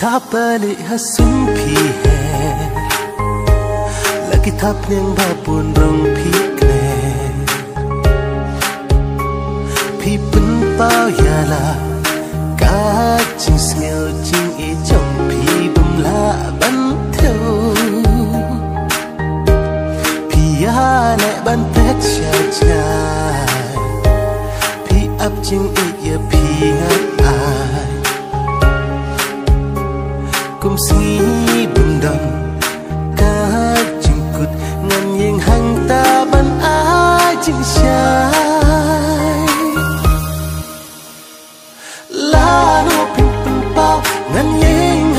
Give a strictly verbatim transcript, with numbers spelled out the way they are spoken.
tháp balik hasun pi he lagi tháp yang babun rong pi kne pi pen pao ya la ka ching smell ching e chong pi bum la ban theo pi ya ne ban pet cha cha pi ap ching e ya pi ngat ai kum singi bum dam ka ching kut ngan yeng hang ta ban ai ching shai la no pin pen pao ngan yeng